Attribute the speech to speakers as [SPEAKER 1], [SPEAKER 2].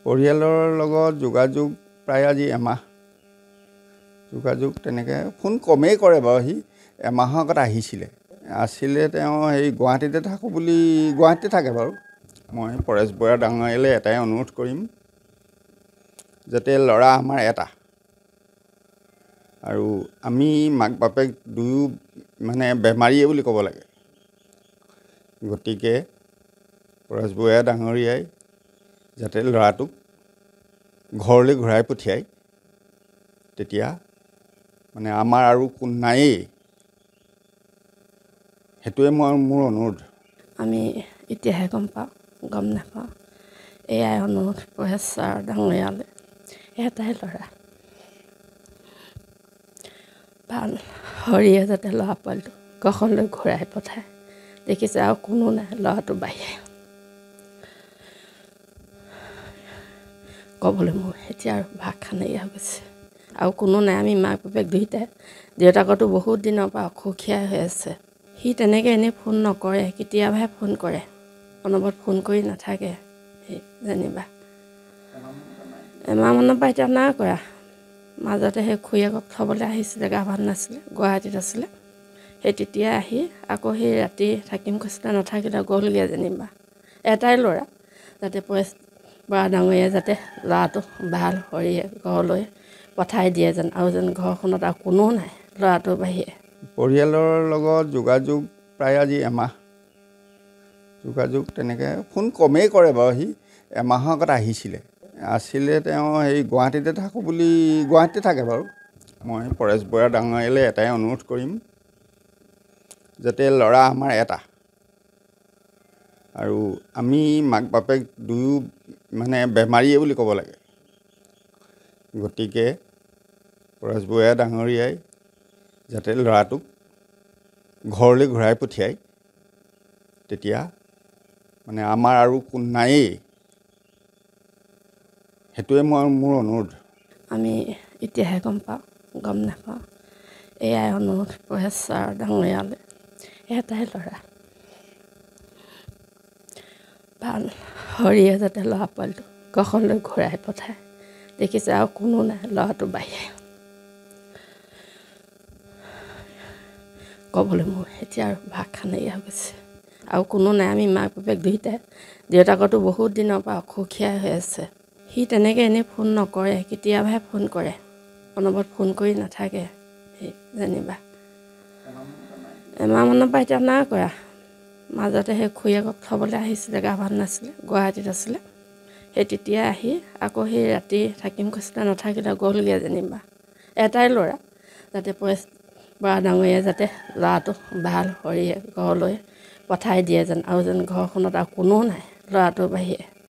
[SPEAKER 1] পৰিয়ালৰ লগত যোগাযোগ প্ৰায় আজি এমাহ যোগাযোগ তেনেকৈ ফোন কমেই কৰে বাৰু। সি এমাহৰ আগত আছিলে তেওঁ সেই গুৱাহাটীতে থাকোঁ বুলি গুৱাহাটীতে থাকে বাৰু। মই পৰেশ বৰা ডাঙৰীয়ালৈ এটাই অনুৰোধ কৰিম যাতে ল'ৰা আমাৰ এটা আৰু আমি মাক বাপেক দুয়ো মানে বেমাৰীয়ে বুলি ক'ব লাগে। গতিকে পৰেশ বৰা ডাঙৰীয়াই যাতে ল'ৰাটোক ঘৰলৈ ঘূৰাই পঠিয়ায়, তেতিয়া মানে আমাৰ আৰু কোন নায়েই, সেইটোৱে মোৰ অনুৰোধ।
[SPEAKER 2] আমি এতিয়াহে গম নাপাওঁ। এয়াই অনুৰোধ পৰেশ ছাৰ ডাঙৰীয়ালৈ। এটাই ল'ৰা, ভাল হৰিয়ে যাতে ল'ৰা পোৱালিটো ঘৰলৈ ঘূৰাই পঠায়। দেখিছে আৰু কোনো নাই ল'ৰাটো বাহিৰে। ক'বলৈ মোৰ এতিয়া আৰু ভাষা নাইকিয়া হৈ গৈছে। আৰু কোনো নাই, আমি মাক বাপেক দুয়োটাই। দেউতাকতো বহুত দিনৰ পৰা অসুখীয়া হৈ আছে। সি তেনেকৈ এনেই ফোন নকৰে, কেতিয়াবাহে ফোন কৰে, অনবৰত ফোন কৰি নাথাকে। সেই যেনিবা এমাহমানৰ পৰা এতিয়া নাই কৰা। মাজতে সেই খুৰীয়েকক থ'বলৈ আহিছিলে, গা ভাল নাছিলে, গুৱাহাটীত আছিলে। সেই তেতিয়াই আহি আকৌ সেই ৰাতি থাকিম কৈছিলে, নাথাকিলে গ'লগৈ যেনিবা। এটাই ল'ৰা, যাতে পৰেশ বৰা ডাঙৰীয়াই যাতে ল'ৰাটো ভাল হৰিয়ে ঘৰলৈ পঠাই দিয়ে যেন, আৰু যেন ঘৰখনত আৰু কোনো নাই ল'ৰাটোৰ বাহিৰে।
[SPEAKER 1] পৰিয়ালৰ লগত যোগাযোগ প্ৰায় আজি এমাহ যোগাযোগ তেনেকৈ ফোন কমেই কৰে বাৰু। সি এমাহৰ আগত আছিলে তেওঁ সেই গুৱাহাটীতে থাকোঁ বুলি গুৱাহাটীতে থাকে বাৰু। মই পৰেশ বৰা ডাঙৰীয়ালৈ এটাই অনুৰোধ কৰিম যাতে ল'ৰা আমাৰ এটা আৰু আমি মাক বাপেক দুয়ো মানে বেমাৰীয়ে বুলি ক'ব লাগে। গতিকে পৰেশ বৰা ডাঙৰীয়াই যাতে ল'ৰাটোক ঘৰলৈ ঘূৰাই পঠিয়ায়, তেতিয়া মানে আমাৰ আৰু কোন নায়েই, সেইটোৱে মোৰ অনুৰোধ।
[SPEAKER 2] আমি এতিয়াহে গম নাপাওঁ। এয়াই অনুৰোধ পৰেশ ছাৰ ডাঙৰীয়ালৈ। এটাই ল'ৰা, ভাল হৰিয়ে যাতে ল'ৰা পোৱালিটো ঘৰলৈ ঘূৰাই পঠায়। দেখিছে আৰু কোনো নাই ল'ৰাটো বাহিৰে। ক'বলৈ মোৰ এতিয়া আৰু ভাষা নাইকিয়া হৈ গৈছে। আৰু কোনো নাই, আমি মাক বাপেক দুয়োটাই। দেউতাকতো বহুত দিনৰ পৰা অসুখীয়া হৈ আছে। সি তেনেকৈ এনেই ফোন নকৰে, কেতিয়াবাহে ফোন কৰে, অনবৰত ফোন কৰি নাথাকে। সেই যেনিবা এমাহমানৰ পৰা এতিয়া নাই কৰা। মাজতে সেই খুৰীয়েকক থ'বলৈ আহিছিলে, গা ভাল নাছিলে, গুৱাহাটীত আছিলে। সেই তেতিয়াই আহি আকৌ সেই ৰাতি থাকিম কৈছিলে, নাথাকিলে গ'লগৈ যেনিবা। এটাই ল'ৰা, যাতে পৰেশ বৰা ডাঙৰীয়াই যাতে ল'ৰাটো ভাল হৰিয়ে ঘৰলৈ পঠাই দিয়ে যেন, আৰু যেন ঘৰখনত আৰু কোনো নাই ল'ৰাটোৰ বাহিৰে।